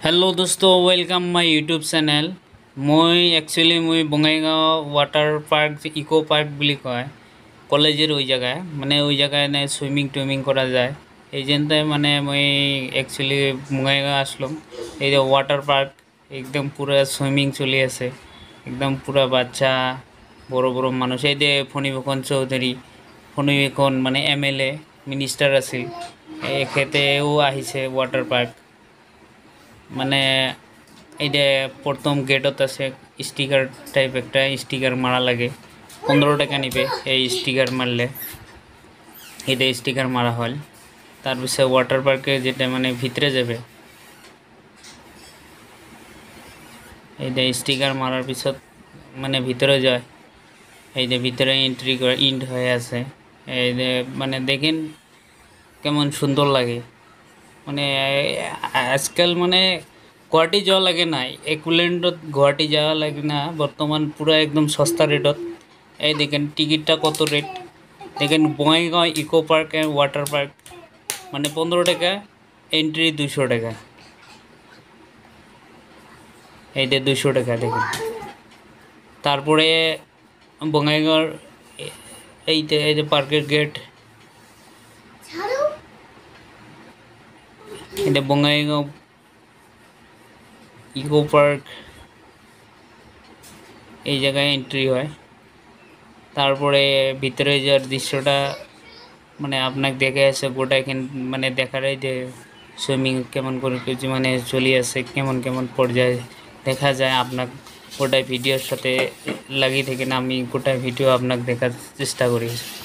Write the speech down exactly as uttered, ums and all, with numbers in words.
Hello दोस्तों welcome my YouTube channel मैं actually मैं Bongaigaon water park eco park বুলি কয় কলেজের ওই জায়গায় মানে ওই জায়গায় না সুইমিং টুইমিং করা যায় এই জন্যই মানে मैं एक्चुअली বঙ্গাইগাঁও আসলাম এই যে ওয়াটার পার্ক একদম পুরো সুইমিং চলে আছে একদম পুরো বাচ্চা বড় বড় মানুষ এই যে ফণিভূষণ চৌধুরী ফণিভূষণ মানে এমএলএ মিনিস্টার আছিল এই খেতেও আহিছে ওয়াটার পার্ক মানে এই যে প্রথম গেটত আছে স্টিকার টাইপ একটা স্টিকার মারা লাগে পনেরো টাকা নিবে এই স্টিকার মারলে এটা স্টিকার মারা হয় তারপরে ওয়াটার পার্কে যেটা মানে ভিতরে যাবে এই যে স্টিকার মারার পিছত মানে ভিতরে যায় এই যে ভিতরে এন্ট্রি করে ইন্ড হয়ে আছে এই যে মানে দেখেন কেমন সুন্দর লাগে মানে আজকাল মানে গুৱাহাটী যাওয়া লাগে না একোল্যান্ডত গুৱাহাটী যাওয়া লাগে না বর্তমান পুরা একদম সস্তা রেটত এই দেখেন টিকিটটা কত রেট দেখেন Bongaigaon eco park and water park মানে পনেরো টাকা এন্ট্রি দুইশো টাকা এই যে দুইশো টাকা দেখেন তারপরে বঙ্গাইগাঁওর এই যে এই যে পার্কের গেট এটা বঙ্গাইগাঁও ইকো পার্ক এই জায়গায় এন্ট্রি হয় তারপরে ভিতরে যাওয়ার দৃশ্যটা মানে আপনাকে দেখে আছে গোটা এখানে মানে দেখারাই যে সুইমিং কেমন করে মানে চলে আসে কেমন কেমন পর্যায়ে দেখা যায় আপনার গোটাই ভিডিওর সাথে লাগিয়ে থাকেন আমি গোটাই ভিডিও আপনাকে দেখার চেষ্টা করি।